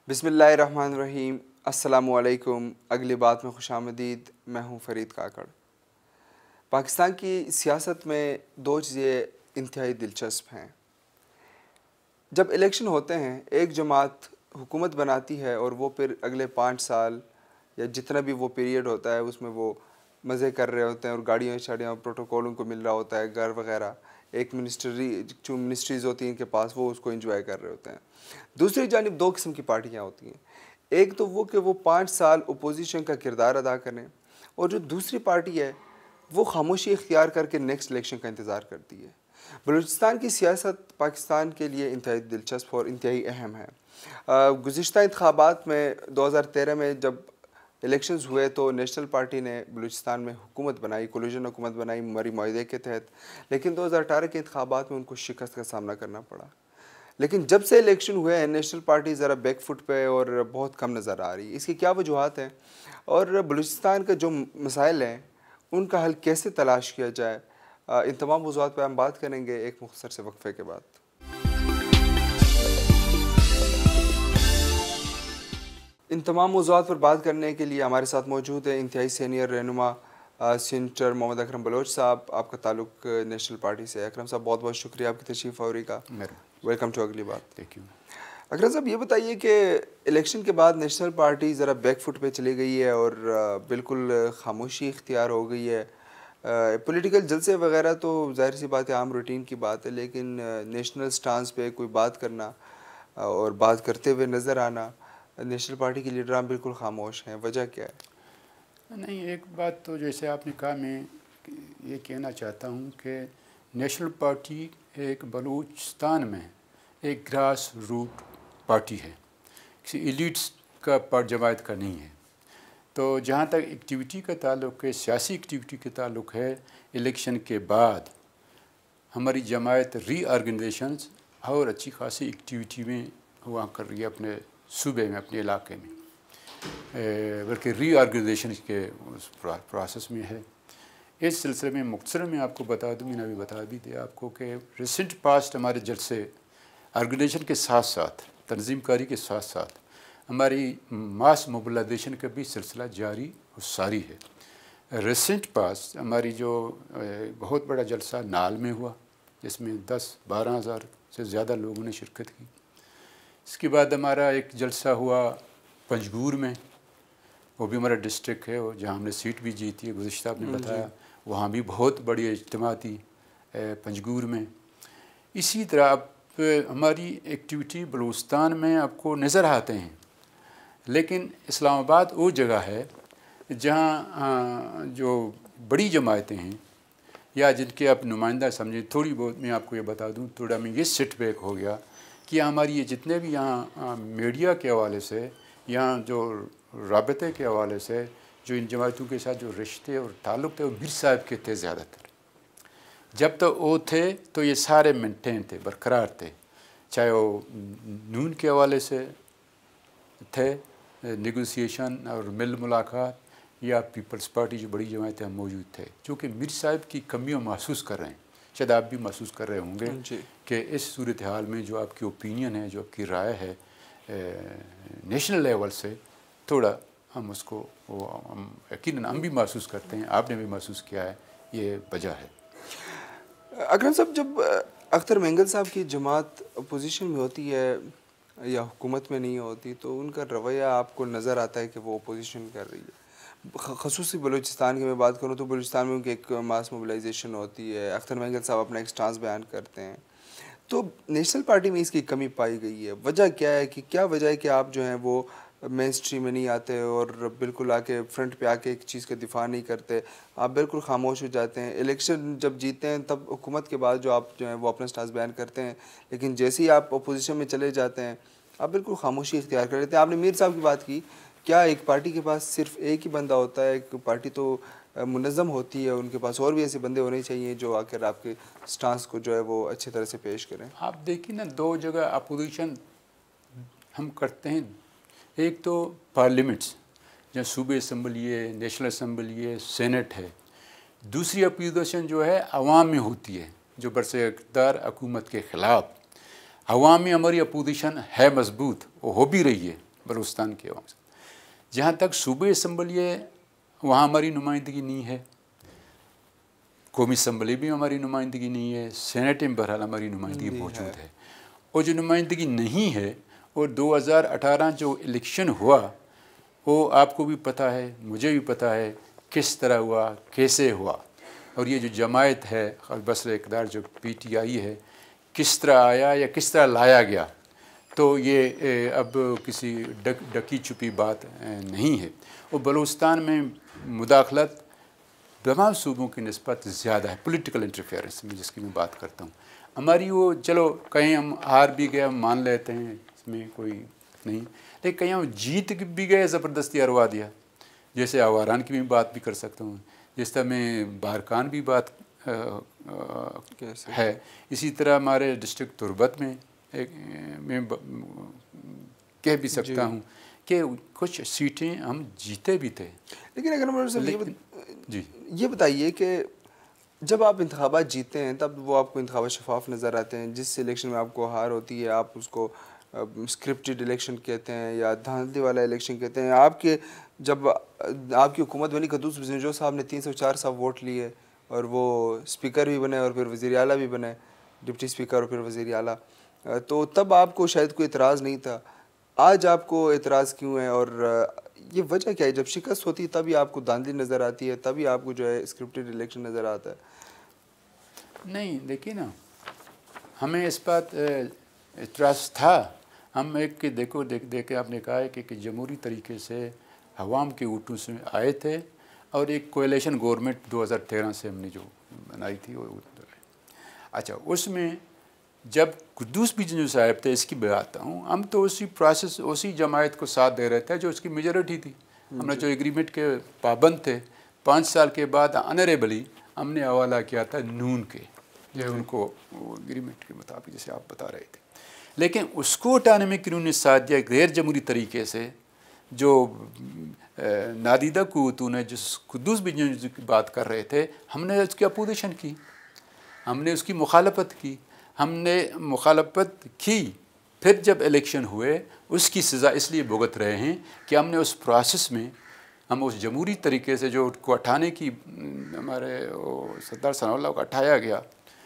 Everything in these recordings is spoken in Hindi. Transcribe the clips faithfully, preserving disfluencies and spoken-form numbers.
बिस्मिल्लाहिर्रहमानिर्रहीम। अस्सलामुअलैकुम। अगली बात में खुशामदीद। मैं हूँ फरीद काकड़। पाकिस्तान की सियासत में दो चीज़ें इंतहाई दिलचस्प हैं। जब इलेक्शन होते हैं, एक जमात हुकूमत बनाती है और वो फिर अगले पाँच साल या जितना भी वो पीरियड होता है उसमें वो मज़े कर रहे होते हैं और गाड़ियाँ शाड़ियाँ प्रोटोकॉल उनको मिल रहा होता है, घर वगैरह, एक मिनिस्ट्री जो मिनिस्ट्रीज़ होती हैं इनके पास, वो उसको एंजॉय कर रहे होते हैं। दूसरी जानिब दो किस्म की पार्टियाँ होती हैं। एक तो वो कि वो पाँच साल अपोजिशन का किरदार अदा करें, और जो दूसरी पार्टी है वो खामोशी इख्तियार करके नेक्स्ट इलेक्शन का इंतज़ार करती है। बलूचिस्तान की सियासत पाकिस्तान के लिए इंतहाई दिलचस्प और इंतहाई अहम है। गुज़िश्ता इंतखाबात में दो हज़ार तेरह में जब इलेक्शंस हुए तो नेशनल पार्टी ने बलूचिस्तान में हुकूमत बनाई, कोलिशन हुकूमत बनाई मरी माहदे के तहत, लेकिन दो हज़ार अठारह के इंतखाबात में उनको शिकस्त का सामना करना पड़ा। लेकिन जब से इलेक्शन हुए हैं नेशनल पार्टी ज़रा बैक फुट पे और बहुत कम नज़र आ रही है। इसकी क्या वजूहत हैं और बलूचिस्तान का जो मसाइल हैं उनका हल कैसे तलाश किया जाए, इन तमाम मौज़ूआत पर हम बात करेंगे एक मुख्तसर से वक्फे के बाद। इन तमाम मौज़ूआत पर बात करने के लिए हमारे साथ मौजूद है इंतहाई सीनियर रहनुमा सेनेटर मोहम्मद अकरम बलोच साहब। आपका ताल्लुक नेशनल पार्टी से है। अकरम साहब, बहुत बहुत शुक्रिया आपकी तशरीफ़ आवरी का। वेलकम टू अगली बात। Thank you. अकरम साहब, ये बताइए कि इलेक्शन के बाद नेशनल पार्टी ज़रा बैक फुट पे चली गई है और बिल्कुल खामोशी इख्तियार हो गई है। पॉलिटिकल जलसे वगैरह तो ज़ाहिर सी बात है, आम रूटीन की बात है, लेकिन नेशनल स्टांस पे कोई बात करना और बात करते हुए नज़र आना, नेशनल पार्टी के लीडरान बिल्कुल खामोश हैं। वजह क्या है? नहीं, एक बात तो जैसे आपने कहा, मैं ये कहना चाहता हूँ कि नेशनल पार्टी एक बलूचिस्तान में एक ग्रास रूट पार्टी है, किसी एलिट्स का पार्ट जमात का नहीं है। तो जहाँ तक एक्टिविटी का ताल्लुक़ है, सियासी एक्टिविटी का ताल्लुक़ है, इलेक्शन के बाद हमारी जमात रीऑर्गेनाइजेशंस और अच्छी खासी एक्टिविटी में हुआ कर रही है अपने सूबे में, अपने इलाके में, बल्कि रीऑर्गेनाइजेशन के उस प्रोसेस में है। इस सिलसिले में मुख्तसर में आपको बता दूँ, मैंने अभी बता भी दिया आपको कि रिसेंट पास्ट हमारे जलसे ऑर्गेनाइजेशन के साथ साथ, तंजीमकारी के साथ साथ हमारी मास मोबिलाइजेशन का भी सिलसिला जारी और सारी है। रिसेंट पास्ट हमारी जो बहुत बड़ा जलसा नाल में हुआ, जिसमें दस बारह हज़ार से ज़्यादा लोगों ने शिरकत की। इसके बाद हमारा एक जलसा हुआ पंजगूर में, वो भी हमारा डिस्ट्रिक्ट है और जहाँ हमने सीट भी जीती है, गुज़िश्ता आपने बताया, वहाँ भी बहुत बड़ी इज्तिमा थी पंजगूर में। इसी तरह अब हमारी एक्टिविटी बलूचिस्तान में आपको नज़र आते हैं, लेकिन इस्लामाबाद वो जगह है जहाँ जो बड़ी जमातें हैं या जिनके आप नुमाइंदा समझें, थोड़ी बहुत मैं आपको ये बता दूँ, थोड़ा मैं ये सेटबैक हो गया कि हमारी ये जितने भी यहाँ मीडिया के हवाले से, यहाँ जो राबते के हवाले से जो इन जमातों के साथ जो रिश्ते और ताल्लुक़ थे वो मीर साहब के थे ज़्यादातर। जब तो वो थे तो ये सारे मेंटेन थे, बरकरार थे, चाहे वो नून के हवाले से थे नेगोशिएशन और मिल मुलाकात, या पीपल्स पार्टी जो बड़ी जमातें मौजूद थे, जो कि मीर साहब की कमियों महसूस कर रहे हैं। शायद आप भी महसूस कर रहे होंगे कि इस सूरत हाल में जो आपकी ओपिनियन है, जो आपकी राय है नेशनल लेवल से, थोड़ा हम उसको वो हम यकीनन हम भी महसूस करते हैं, आपने भी महसूस किया है, ये वजह है। अकरम साहब, जब अख्तर मेंगल साहब की जमात अपोजिशन में होती है या हुकूमत में नहीं होती तो उनका रवैया आपको नज़र आता है कि वो अपोजिशन कर रही है। ख़ुसूसी बलूचिस्तान की मैं बात करूँ तो बलूचिस्तान में उनकी एक मास मोबिलाइजेशन होती है, अख्तर मेंगल साहब अपना एक स्टांस बयान करते हैं, तो नेशनल पार्टी में इसकी कमी पाई गई है। वजह क्या है कि क्या वजह है कि आप जो हैं वो मेन स्ट्रीम में नहीं आते और बिल्कुल आके फ्रंट पे आके एक चीज़ का दिफा नहीं करते, आप बिल्कुल खामोश हो जाते हैं। इलेक्शन जब जीते हैं तब हुकूमत के बाद जो आप जो है वो अपना स्टांस बयान करते हैं, लेकिन जैसे ही आप अपोजिशन में चले जाते हैं आप बिल्कुल खामोशी इख्तियार कर लेते हैं। आपने मीर साहब की बात की, क्या एक पार्टी के पास सिर्फ एक ही बंदा होता है? एक पार्टी तो मुनज़्ज़म होती है, उनके पास और भी ऐसे बंदे होने चाहिए जो आकर आपके स्टांस को जो है वो अच्छी तरह से पेश करें। आप देखिए ना, दो जगह अपोजिशन हम करते हैं। एक तो पार्लियामेंट्स, जहाँ सूबे असम्बली है, नेशनल असम्बली है, सेनेट है। दूसरी अपोजिशन जो है अवाम में होती है, जो बरसे इक़्तिदार हुकूमत के ख़िलाफ़। अवाम में हमारी अपोजिशन है मजबूत, वो हो भी रही है, बलूचिस्तान के अवाम से। जहाँ तक सूबे असम्बली है, वहाँ हमारी नुमाइंदगी नहीं है, कौमी असम्बली भी हमारी नुमाइंदगी नहीं है, सेनेट में बहरहाल हमारी नुमाइंदगी मौजूद है। और जो नुमाइंदगी नहीं है, और दो हज़ार अठारह जो इलेक्शन हुआ, वो आपको भी पता है, मुझे भी पता है किस तरह हुआ, कैसे हुआ। और ये जो जमायत है बसर इक़्तिदार जो पी टी आई है, किस तरह आया या किस तरह लाया गया, तो ये अब किसी डक डकी छुपी बात नहीं है। और बलूचिस्तान में मुदाखलत तमाम सूबों की निस्बत ज़्यादा है, पॉलिटिकल इंटरफेरेंस में जिसकी मैं बात करता हूँ। हमारी वो चलो कहीं हम हार भी गए, हम मान लेते हैं, इसमें कोई नहीं, लेकिन कहीं हम जीत भी गए, ज़बरदस्ती हरवा दिया। जैसे आवारान की भी बात भी कर सकता हूँ, जिस तरह में बारकान भी बात आ, आ, है। इसी तरह हमारे डिस्ट्रिक्ट तुरबत में एक मैं कह भी सकता हूँ कि कुछ सीटें हम जीते भी थे। लेकिन अगर हम लेकिन, जी ये बताइए कि जब आप इंतखाबात जीतते हैं तब वो आपको इंतखाबात शफाफ नज़र आते हैं। जिस इलेक्शन में आपको हार होती है आप उसको स्क्रिप्टेड इलेक्शन कहते हैं या धांधली वाला इलेक्शन कहते हैं। आपके जब आपकी हुकूमत बनी, कद्दूस बिजनजो साहब ने तीन सौ चार साहब वोट लिए और वो स्पीकर भी बने और फिर वज़ीर आला भी बने, डिप्टी स्पीकर और फिर वज़ीर आला, तो तब आपको शायद कोई एतराज़ नहीं था। आज आपको एतराज़ क्यों है और ये वजह क्या है? जब शिकस्त होती है तभी आपको धांधली नज़र आती है, तभी आपको जो है स्क्रिप्टेड इलेक्शन नज़र आता है। नहीं देखिए ना, हमें इस बात एतराज़ था। हम एक के देखो देख देख के आपने कहा है कि, कि जमहूरी तरीके से अवाम के वोटों से आए थे और एक कोएलिशन गवर्नमेंट दो हज़ार तेरह से हमने जो बनाई थी वो। अच्छा, उसमें जब कद्दूस बिजनजो साहब थे, इसकी बताता हूँ, हम तो उसी प्रोसेस उसी जमायत को साथ दे रहे थे जो उसकी मेजॉरिटी थी। हमने जो एग्रीमेंट के पाबंद थे, पाँच साल के बाद ऑनरेबली हमने हवाला किया था नून के, जो उनको एग्रीमेंट के मुताबिक जैसे आप बता रहे थे। लेकिन उसको हटाने में किन्होंने साथ दिया गैर जमहूरी तरीके से। जो नादीदा कुव्वतों ने जिस कद्दूस बिजनजो की बात कर रहे थे, हमने उसकी अपोजिशन की, हमने उसकी मुखालफत की हमने मुखालफत की फिर जब इलेक्शन हुए उसकी सज़ा इसलिए भुगत रहे हैं कि हमने उस प्रोसेस में हम उस जमहूरी तरीके से जो को हटाने की हमारे सरदार सनाउल्लाह को हटाया गया,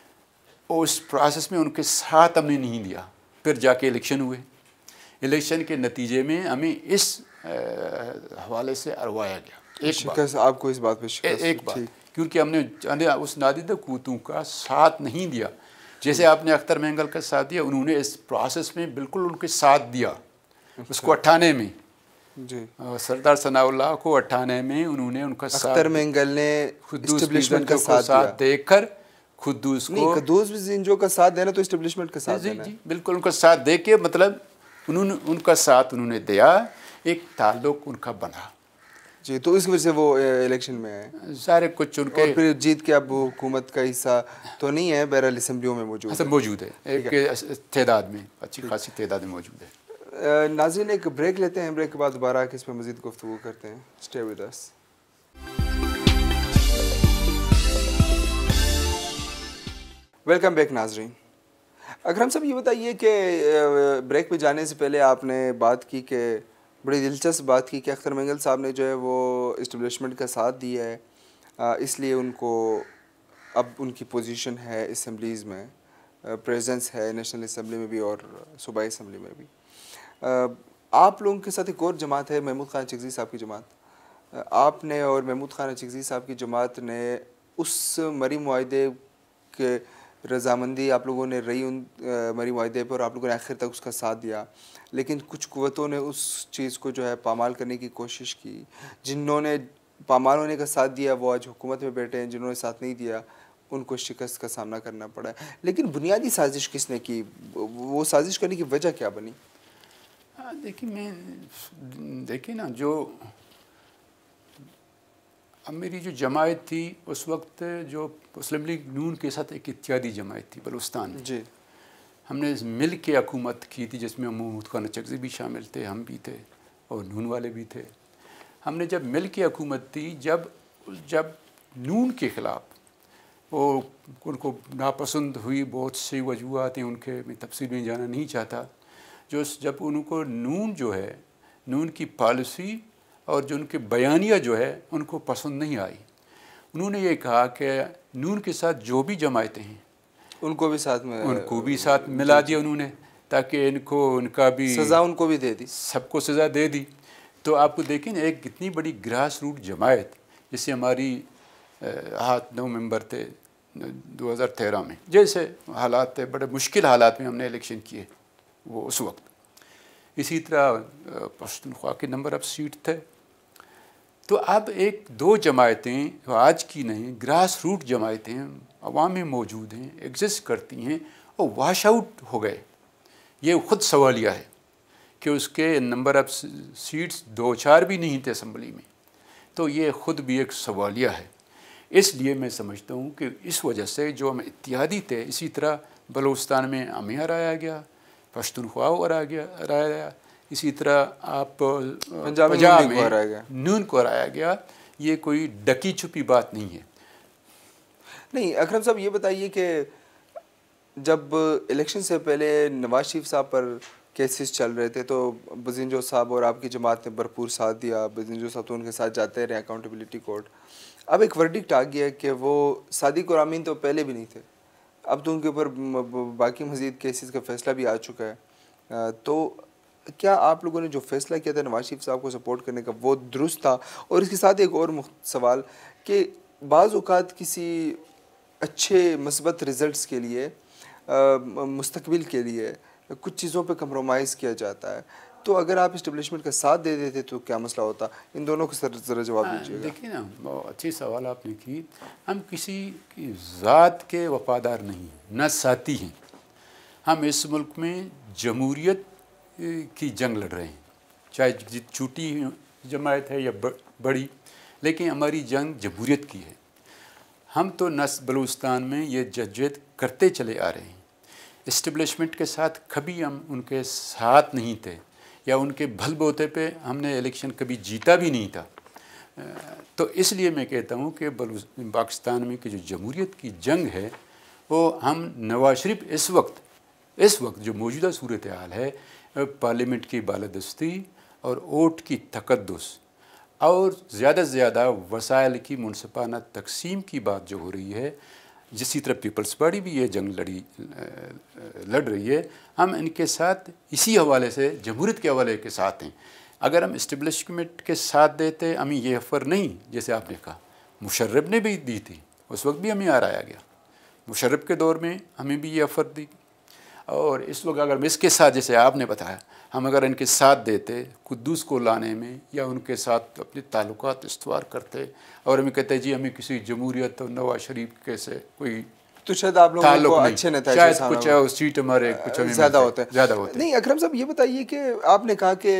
उस प्रोसेस में उनके साथ हमने नहीं दिया। फिर जाके इलेक्शन हुए, इलेक्शन के नतीजे में हमें इस हवाले से अरवाया गया। एक बात आपको इस बात पे शिकस्त एक बात क्योंकि हमने उस नादीदा कुव्वतों का साथ नहीं दिया। जैसे आपने अख्तर मेंगल का साथ दिया, उन्होंने इस प्रोसेस में बिल्कुल उनके साथ दिया। अच्छा। उसको हटाने में जी सरदार सनाउल्लाह को हटाने में उन्होंने उनका साथ, अख्तर मेंगल ने एस्टेब्लिशमेंट का साथ, साथ देकर कद्दूस को कद्दूस बिजनजो का साथ देना तो एस्टेब्लिशमेंट का साथ देना। जी बिल्कुल उनका साथ दे के मतलब उन्होंने उनका साथ उन्होंने दिया, एक ताल्लुक उनका बना जी। तो इस वजह से वो इलेक्शन में आए सारे कुछ उनके, और फिर जीत के अब हुकूमत का हिस्सा तो नहीं है, बहरहाल असम्बलियों में मौजूद है मौजूद है एक तादाद में, अच्छी खासी तादाद में मौजूद है। नाज़रीन एक ब्रेक लेते हैं, ब्रेक के बाद दोबारा आके इस पर मज़ीद गुफ्तगू करते हैं। Stay with us. Welcome back नाज़रीन। अकरम साहब ये बताइए कि ब्रेक पे जाने से पहले आपने बात की कि बड़ी दिलचस्प बात की कि अख्तर मेंगल साहब ने जो है वो इस्टेब्लिशमेंट का साथ दिया है, इसलिए उनको अब उनकी पोजीशन है असम्बलीज़ में, प्रेजेंस है नेशनल असम्बली में भी और सूबाई असम्बली में भी। आप लोगों के साथ एक और जमात है, महमूद खान चिकज़ी साहब की जमात। आपने और महमूद खान चिकज़ी साहब की जमात ने उस मरी मुआहदे के रजामंदी आप लोगों ने रही, उन मरी मुआहदे पर आप लोगों ने आखिर तक उसका साथ दिया, लेकिन कुछ कुव्वतों ने उस चीज़ को जो है पामाल करने की कोशिश की। जिन्होंने पामाल होने का साथ दिया वो आज हुकूमत में बैठे हैं, जिन्होंने साथ नहीं दिया उनको शिकस्त का सामना करना पड़ा है। लेकिन बुनियादी साजिश किसने की? वो साजिश करने की वजह क्या बनी? देखिए मैं देखिए ना, जो अब मेरी जो जमायत थी उस वक्त, जो मुस्लिम लीग नून के साथ एक इत्यादी जमायत थी बलूचिस्तान में जी, हमने मिल के हुकूमत की थी, जिसमें महमूद खान चिकज़ी भी शामिल थे, हम भी थे और नून वाले भी थे। हमने जब मिल के हुकूमत थी, जब जब नून के ख़िलाफ़ वो उनको नापसंद हुई, बहुत सी वजूहात हैं उनके, मैं तफसील में जाना नहीं चाहता, जो जब उनको नून जो है नून की पॉलिसी और जो उनके बयानिया जो है उनको पसंद नहीं आई। उन्होंने ये कहा कि नून के साथ जो भी जमायतें हैं उनको भी साथ में उनको भी साथ मिला दिया उन्होंने, ताकि इनको उनका भी सज़ा उनको भी दे दी, सबको सज़ा दे दी। तो आपको देखें एक कितनी बड़ी ग्रास रूट जमायत, जिससे हमारी हाथ नौ मेंबर थे दो हज़ार तेरह में, जैसे हालात थे, बड़े मुश्किल हालात में हमने इलेक्शन किए वो उस वक्त। इसी तरह पश्तूनख्वा के नंबर ऑफ सीट थे। तो अब एक दो जमायतें आज की नहीं, ग्रास रूट जमायतें अवाम में मौजूद हैं, एग्जिस्ट करती हैं और वाश आउट हो गए। ये ख़ुद सवालिया है कि उसके नंबर ऑफ सीट्स दो चार भी नहीं थे असम्बली में, तो ये ख़ुद भी एक सवालिया है। इसलिए मैं समझता हूँ कि इस वजह से जो हम इत्तेहादी थे, इसी तरह बलूचिस्तान में हमें हराया गया, पश्तूनख्वा को हराया गया हराया गया इसी तरह आप पंजाब में नून को हराया गया। ये कोई डकी छुपी बात नहीं है। नहीं अकरम साहब, ये बताइए कि जब इलेक्शन से पहले नवाज शरीफ साहब पर केसेस चल रहे थे तो बजिंजो साहब और आपकी जमात ने भरपूर साथ दिया। बजिंजो साहब तो उनके साथ जाते रहे अकाउंटेबिलिटी कोर्ट। अब एक वर्डिक्ट आ गया कि वो सादिक और आमीन तो पहले भी नहीं थे, अब तो उनके ऊपर बाकी मज़ीद केसेस का फ़ैसला भी आ चुका है। तो क्या आप लोगों ने जो फ़ैसला किया था नवाज शरीफ साहब को सपोर्ट करने का वो दुरुस्त था? और इसके साथ एक और सवाल कि बाज़ औक़ात किसी अच्छे मस्बत रिज़ल्ट्स के लिए, मुस्तकबिल के लिए कुछ चीज़ों पे कंप्रोमाइज़ किया जाता है, तो अगर आप इस्टेब्लिशमेंट का साथ दे देते तो क्या मसला होता? इन दोनों को सर ज़रा जवाब दीजिएगा। देखिए ना, बहुत अच्छी सवाल आपने की। हम किसी की ज़ात के वफ़ादार नहीं, न साथी हैं। हम इस मुल्क में जमहूरियत की जंग लड़ रहे हैं, चाहे छोटी जमायत है या बड़ी, लेकिन हमारी जंग जमहूरियत की है। हम तो नस बलूचिस्तान में ये जद्दोजहद करते चले आ रहे हैं। इस्टेब्लिशमेंट के साथ कभी हम उनके साथ नहीं थे, या उनके भल बोते पे हमने इलेक्शन कभी जीता भी नहीं था। तो इसलिए मैं कहता हूँ कि पाकिस्तान में की जो जमहूरियत की जंग है वो हम नवाज शरीफ इस वक्त इस वक्त जो मौजूदा सूरत हाल है, पार्लियामेंट की बालादस्ती और वोट की तकद्दुस और ज़्यादा से ज़्यादा वसाइल की मुनसिफाना तकसीम की बात जो हो रही है, जिसी तरह पीपल्स पार्टी भी ये जंग लड़ी लड़ रही है, हम इनके साथ इसी हवाले से जमहूरियत के हवाले के साथ हैं। अगर हम इस्टेब्लिशमेंट के साथ देते, हमें ये ऑफ़र नहीं, जैसे आपने कहा मुशर्रफ ने भी दी थी, उस वक्त भी हमें हराया गया। मुशर्रफ के दौर में हमें भी ये ऑफ़र दी, और इस वक्त अगर इसके साथ, जैसे आपने बताया, हम अगर इनके साथ देते कुद्दूस को लाने में, या उनके साथ अपने ताल्लुकात इस्तवार करते और हमें कहते जी हमें किसी जमहूरियत और नवाज शरीफ के से कोई, तो शायद आप लोगों को अच्छे नेता शायद कुछ सीट हमारे कुछ ज़्यादा होते हैं ज़्यादा होते हैं। नहीं अकरम साहब, ये बताइए कि आपने कहा कि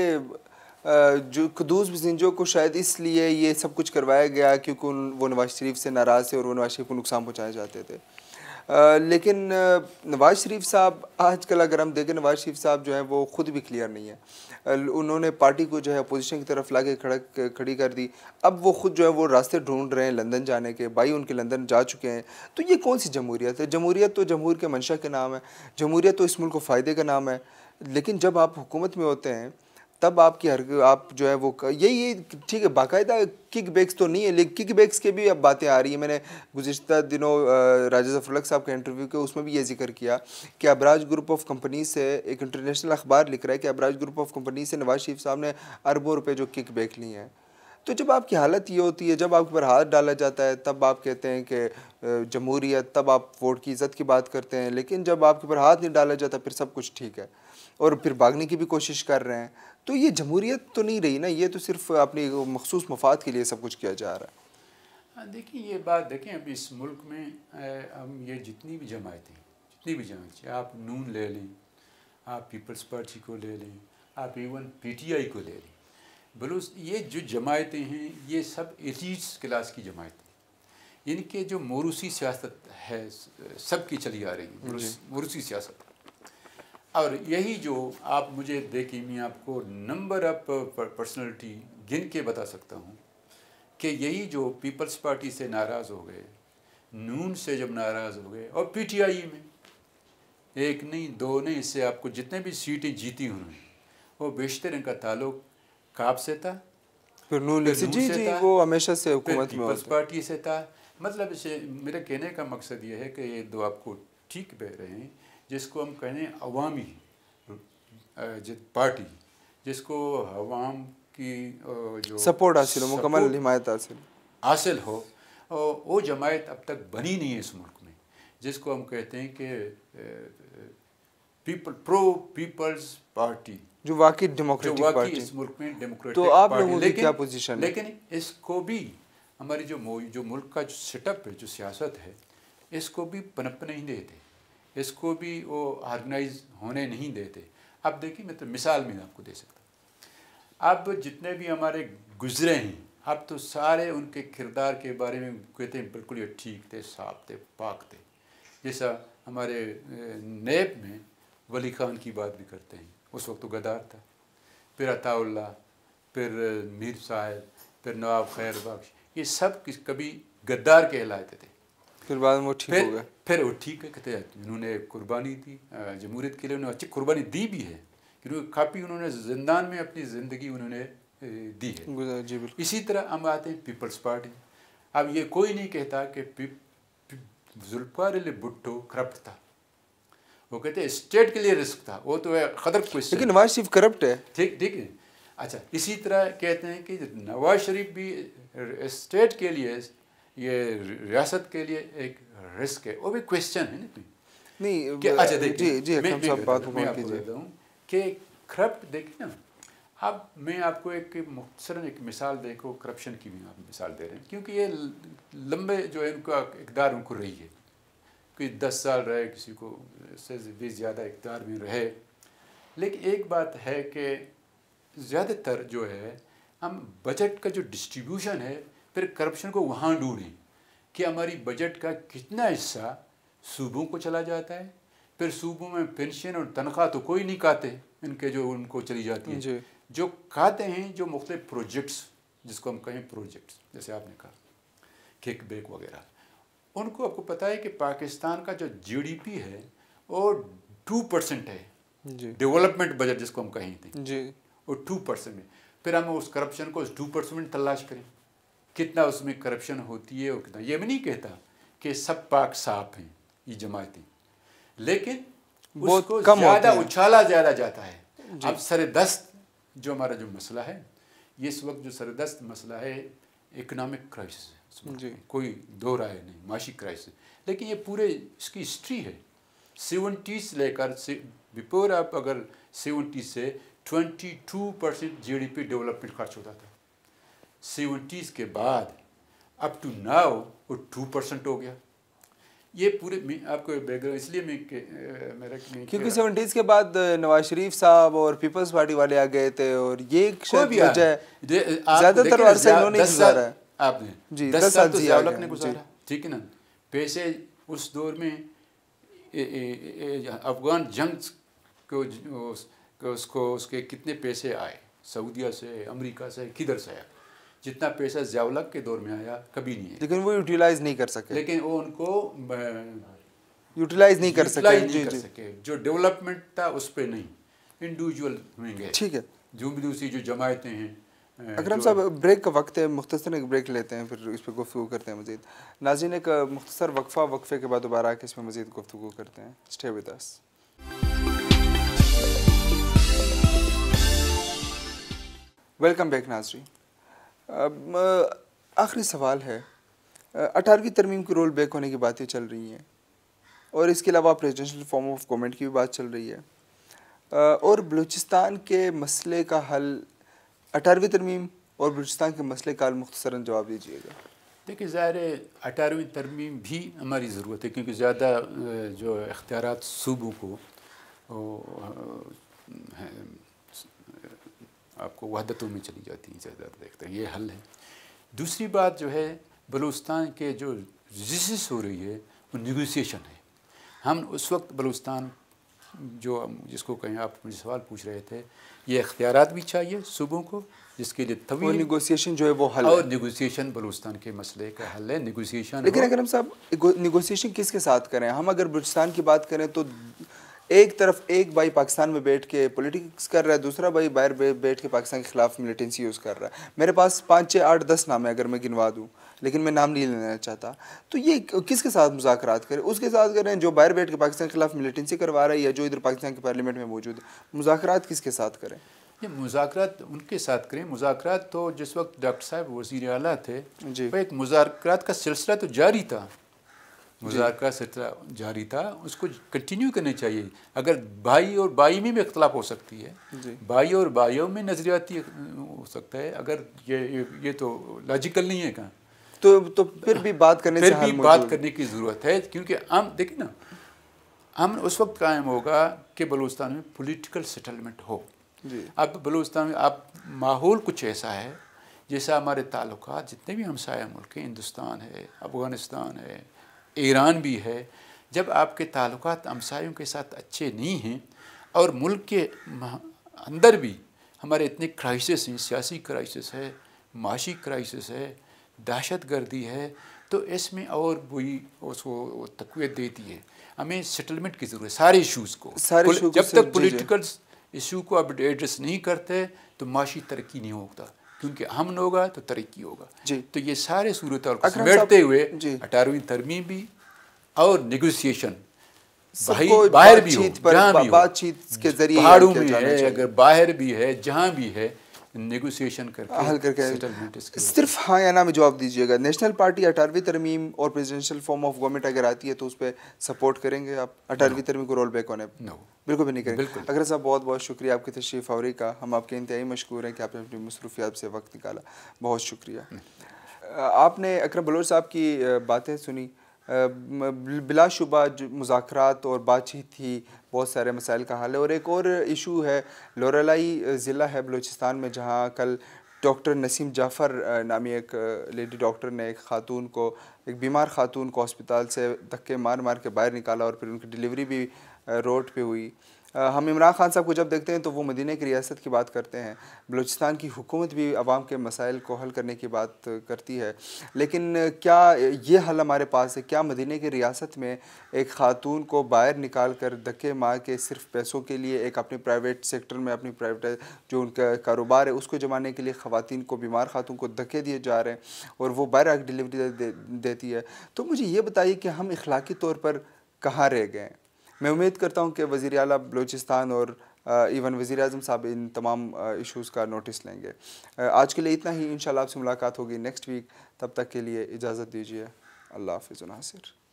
जो कुद्दूस बजिंजो को शायद इसलिए ये सब कुछ करवाया गया क्योंकि वो नवाज शरीफ से नाराज़ थे और वो नवाज शरीफ को नुकसान पहुँचाए जाते थे। Uh, लेकिन नवाज शरीफ साहब आजकल अगर हम देखें, नवाज शरीफ साहब जो है वो ख़ुद भी क्लियर नहीं है। uh, उन्होंने पार्टी को जो है अपोजिशन की तरफ ला के खड़ा खड़ी कर दी। अब वो ख़ुद जो है वो रास्ते ढूंढ रहे हैं लंदन जाने के, भाई उनके लंदन जा चुके हैं। तो ये कौन सी जमहूरियत है? जमहूरियत तो जमहूर के मंशा के नाम है, जमहूरियत तो इस मुल्क को फ़ायदे का नाम है। लेकिन जब आप हुकूमत में होते हैं तब आपकी हर आप जो है वो यही ये ठीक है, बाकायदा किक बैक्स तो नहीं है, लेकिन किक बैक्स के भी अब बातें आ रही हैं। मैंने गुज़िश्ता दिनों राजा ज़फ़रुल्लाह साहब का इंटरव्यू किया, उसमें भी ये जिक्र किया कि अबराज ग्रुप ऑफ कंपनी से, एक इंटरनेशनल अखबार लिख रहा है कि अबराज ग्रुप ऑफ कंपनी से नवाज शरीफ साहब ने अरबों रुपए जो किक बैक लिए हैं। तो जब आपकी हालत ये होती है, जब आपके ऊपर हाथ डाला जाता है तब आप कहते हैं कि जमहूरियत, तब आप वोट की इज़्ज़त की बात करते हैं, लेकिन जब आपके ऊपर हाथ नहीं डाला जाता फिर सब कुछ ठीक है और फिर भागने की भी कोशिश कर रहे हैं। तो ये जमहूरियत तो नहीं रही ना, ये तो सिर्फ अपनी मखसूस मफाद के लिए सब कुछ किया जा रहा है। देखिए ये बात देखें, अब इस मुल्क में हम ये जितनी भी जमायतें जितनी भी जमायतें आप नून ले लें, आप पीपल्स पार्टी को ले लें, आप इवन पीटीआई को ले लें, बलूच ये जो जमायतें हैं ये सब एलीट्स क्लास की जमायतें, इनके जो मोरूसी सियासत है सब की चली आ रही है, मोरूसी सियासत। और यही जो आप मुझे देखिए, मैं आपको नंबर ऑफ पर्सनैलिटी गिन के बता सकता हूँ कि यही जो पीपल्स पार्टी से नाराज़ हो गए, नून से जब नाराज़ हो गए, और पीटीआई में एक नहीं दो नहीं, इससे आपको जितने भी सीटें जीती उन्होंने, वो बेशतर इनका ताल्लुक काब से था, फिर नून लीग से, जी जी वो हमेशा से हुकूमत में पीपल्स पार्टी से था। मतलब इसे मेरे कहने का मकसद ये है कि ये दो आपको ठीक बह रहे हैं, जिसको हम कहें अवामी पार्टी, जिसको अवाम की जो सपोर्ट हासिल हो, मुकम्मल हिमायत हासिल हासिल हो, और वो जमायत अब तक बनी नहीं है इस मुल्क में, जिसको हम कहते हैं कि पीपल प्रो पीपल्स पार्टी, जो वाकई डेमोक्रेटिक पार्टी इस मुल्क में डेमोक्रेटिक तो आप पार्टी। लोगों की क्या पोजीशन है? लेकिन इसको भी हमारी जो जो मुल्क का जो सेटअप है, जो सियासत है, इसको भी पनप नहीं देते, इसको भी वो ऑर्गेनाइज होने नहीं देते। अब देखिए, मैं तो मिसाल में आपको दे सकता हूँ। अब जितने भी हमारे गुजरे हैं, अब तो सारे उनके किरदार के बारे में कहते हैं बिल्कुल ये ठीक थे, साफ थे, पाक थे। जैसा हमारे नेब में वली खान की बात भी करते हैं, उस वक्त तो गद्दार था, फिर अताउल्ला, फिर मीर साहिब, फिर नवाब खैर बख्श, ये सब किस कभी गद्दार कहलाते थे। फिर बाद में वो ठीक हो गए, फिर वो ठीक है, कहते हैं उन्होंने कुर्बानी दी जमहूरियत के लिए, उन्होंने अच्छी कुर्बानी दी भी है, क्योंकि काफ़ी उन्होंने जिंदान में अपनी ज़िंदगी उन्होंने दी है। जी बिल्कुल। इसी तरह हम आते हैं पीपल्स पार्टी। अब ये कोई नहीं कहता कि जुल्फ़िकार अली भुट्टो करप्ट था, वो कहते हैं स्टेट के लिए रिस्क था, वो तो खतर क्वेश्चन। लेकिन नवाज शरीफ करप्ट है, ठीक ठीक है। अच्छा, इसी तरह कहते हैं कि नवाज शरीफ भी स्टेट के लिए, ये रियासत के लिए एक रिस्क है, वो भी क्वेश्चन है ना नहीं कि अच्छा देखिए, जी जी मैं, मैं, बात मैं आपको कहता हूँ कि करप्ट देखिए ना। अब मैं आपको एक मुख्तसरन एक मिसाल देखो, करप्शन की भी आप मिसाल दे रहे हैं, क्योंकि ये लंबे जो है उनका इक़्तिदार उनको रही है, कोई दस साल रहे, किसी को से भी ज़्यादा इक़्तिदार में रहे। लेकिन एक बात है कि ज़्यादातर जो है हम बजट का जो डिस्ट्रीब्यूशन है, फिर करप्शन को वहाँ ढूंढें कि हमारी बजट का कितना हिस्सा सूबों को चला जाता है, फिर सूबों में पेंशन और तनख्वाह तो कोई नहीं खाते इनके, जो उनको चली जाती है, जो खाते हैं जो मुख्तलिफ प्रोजेक्ट्स, जिसको हम कहें प्रोजेक्ट्स, जैसे आपने कहा किक बैक वगैरह, उनको आपको पता है कि पाकिस्तान का जो जीडीपी है वो टू परसेंट है, डेवलपमेंट बजट जिसको हम कहें थे जी, वो टू परसेंट में। फिर हम उस करप्शन को उस टू परसेंट तलाश करें, कितना उसमें करप्शन होती है और कितना। ये भी नहीं कहता कि सब पाक साफ हैं ये जमातें, लेकिन उसको ज़्यादा उछाला ज़्यादा जाता है। अब सरदस्त जो हमारा जो मसला है, ये इस वक्त जो सरदस्त मसला है इकोनॉमिक क्राइसिस है, कोई दो राय नहीं, माशी क्राइसिस। लेकिन ये पूरे इसकी हिस्ट्री है, सेवेंटीज़ लेकर से बिफोर आप अगर सेवेंटी से twenty two percent G D P development खर्च होता था, सेवेंटीज़ के बाद अप टू नाउ वो टू परसेंट हो गया। ये पूरे आपको बैकग्राउंड इसलिए मैं मेरा क्योंकि सेवेंटीज़ के बाद नवाज शरीफ साहब और पीपल्स पार्टी वाले आ गए थे, और ये वजह है ज़्यादातर अरसा इन्होंने गुजारा है। आपने जी दस साल तो ज़ियाउल ने गुजारा, ठीक है ना। पैसे उस दौर में अफगान जंग को उसको उसके कितने पैसे आए, सऊदीया से, अमेरिका से, किधर से आया, जितना पैसा ज़ियाउल के दौर में आया कभी नहीं है। लेकिन वो यूटिलाइज नहीं कर सके, लेकिन वो उनको यूटिलाइज नहीं कर सके, नहीं कर सके। जो डेवलपमेंट था उस पर नहीं, इंडिविजुअल में गए, ठीक है। जो भी दूसरी जो जमायतें हैं। अकरम साहब, ब्रेक का वक्त है, मुख्तसर एक ब्रेक लेते हैं, फिर इस पर गुफ्तगू करते हैं मज़ीद। नाज़रीन, एक मुख्तसर वक्फा, वक्फे के बाद दोबारा आके इसमें मज़ीद गुफ्तगू करते हैं। Stay with us. Welcome back नाज़रीन। आखिरी सवाल है, अठारहवीं तरमीम की रोल बैक होने की बातें चल रही हैं, और इसके अलावा प्रेसिडेंशियल फॉर्म ऑफ गवर्नमेंट की भी बात चल रही है, और बलूचिस्तान के मसले का हल, अठारहवीं तरमीम और बलूचिस्तान के मसले का हल, मुख्तसरन जवाब दीजिएगा। देखिए, ज़ाहिर है अठारहवीं तरमीम भी हमारी ज़रूरत है, क्योंकि ज़्यादा जो इख्तियारात सूबों को आपको वहदतों में चली जाती है, ज़्यादा देखते हैं, ये हल है। दूसरी बात जो है, बलूचिस्तान के जो रेजिस्टेंस हो रही है वो नेगोशिएशन है। हम उस वक्त बलूचिस्तान जो जिसको कहें, आप मुझे सवाल पूछ रहे थे, ये इख्तियारात भी चाहिए सूबों को, जिसके लिए तवील नेगोशिएशन जो है वो हल और नेगोशिएशन बलूचिस्तान के मसले का हल है, नेगोशिएशन। लेकिन अगर हम साहब नेगोशिएशन किसके साथ करें? हम अगर बलूचिस्तान की बात करें तो एक तरफ एक भाई पाकिस्तान में बैठ के पॉलिटिक्स कर रहा है, दूसरा भाई बाहर बैठ के पाकिस्तान के खिलाफ मिलिटेंसी यूज़ कर रहा है। मेरे पास पाँच छः आठ दस नाम है अगर मैं गिनवा दूँ, लेकिन मैं नाम नहीं लेना चाहता। तो ये किसके साथ मुज़ाकरात करें? उसके साथ करें जो बाहर बैठ के पाकिस्तान के खिलाफ मिलिटेंसी करवा रहा है, या जो इधर पाकिस्तान के पार्लियामेंट में मौजूद है? मुज़ाकरात किसके साथ करें? ये मुज़ाकरात उनके साथ करें। मुज़ाकरात तो जिस वक्त डॉक्टर साहब वज़ीर आला थे, वो एक मुज़ाकरात का सिलसिला तो जारी था, मुज़ाकरात सिलसिला जारी था, उसको कंटिन्यू करने चाहिए। अगर भाई और भाई में भी इख्तलाफ हो सकती है, भाई और भाइयों में नज़रियाती हो सकता है, अगर ये ये, ये तो लॉजिकल नहीं है कहाँ, तो तो फिर भी बात करने फिर से भी बात करने की ज़रूरत है। क्योंकि हम देखिए ना, हम उस वक्त कायम होगा कि बलूचिस्तान में पॉलिटिकल सेटलमेंट हो। अब बलूचिस्तान में अब माहौल कुछ ऐसा है जैसा हमारे ताल्लुकात जितने भी हमसाया मुल्क हैं, हिंदुस्तान है, अफ़गानिस्तान है, ईरान भी है, जब आपके ताल्लुकात हमसायों के साथ अच्छे नहीं हैं और मुल्क के अंदर भी हमारे इतने क्राइसिस हैं, सियासी क्राइसिस है, माशी क्राइसिस है, दहशत गर्दी है, तो इसमें और वही उसको तक़वियत देती है। हमें सेटलमेंट की ज़रूरत है सारे इशूज़ को। सारे इशू जब तक पॉलिटिकल इशू को अब एड्रेस नहीं करते तो माशी तरक्की नहीं होता, क्योंकि अमन होगा तो तरक्की होगा। तो ये सारे सूरत को समेटते हुए अठारहवीं तरमीम भी और नेगोशिएशन बाहर भी हो, जहाँ भी हो, बातचीत के जरिए पहाड़ों में है, अगर बाहर भी है, जहाँ भी है, नेगोशिएशन करके हल करके सेटलमेंट। सिर्फ हाँ या ना में जवाब दीजिएगा। नेशनल पार्टी अठारहवीं तरमीम और प्रेसिडेंशियल फॉर्म ऑफ गवर्नमेंट अगर आती है तो उस पर सपोर्ट करेंगे आप? अठारहवीं तरमीम को रोल बैक होने नो, बिल्कुल भी नहीं करेंगे। अगर साहब बहुत बहुत शुक्रिया आपकी तशरीफ़ आवरी का, हम आपके इंतहाई मशकूर हैं कि आपने अपनी मसरूफियात से वक्त निकाला, बहुत शुक्रिया। आपने अकरम बलोच साहब की बातें सुनी, बिलाशुबा जो मुज़ाकरात और बातचीत थी, बहुत सारे मसाइल का हल है। और एक और इशू है, लोरेलाई ज़िला है बलूचिस्तान में, जहाँ कल डॉक्टर नसीम जाफ़र नामी एक लेडी डॉक्टर ने एक ख़ातून को, एक बीमार ख़ातून को अस्पताल से धक्के मार मार के बाहर निकाला और फिर उनकी डिलीवरी भी रोड पे हुई। हम इमरान खान साहब को जब देखते हैं तो वो मदीने की रियासत की बात करते हैं, बलूचिस्तान की हुकूमत भी आवाम के मसाइल को हल करने की बात करती है, लेकिन क्या ये हल हमारे पास है? क्या मदीने की रियासत में एक ख़ातून को बाहर निकाल कर धक्के मार के सिर्फ पैसों के लिए, एक अपने प्राइवेट सेक्टर में अपनी प्राइवेट जो उनका कारोबार है उसको जमाने के लिए ख़वातीन को, बीमार ख़ातून को धक्के दिए जा रहे हैं और वो बाहर आकर डिलीवरी दे, दे, देती है? तो मुझे ये बताइए कि हम इखलाकी तौर पर कहाँ रह गए? मैं उम्मीद करता हूं कि वज़ीर आला बलूचिस्तान और इवन वज़ीर आज़म साहब इन तमाम इश्यूज़ का नोटिस लेंगे। आज के लिए इतना ही, इंशाल्लाह आपसे मुलाकात होगी नेक्स्ट वीक। तब तक के लिए इजाज़त दीजिए। अल्लाह हाफ़िज़। नासिर।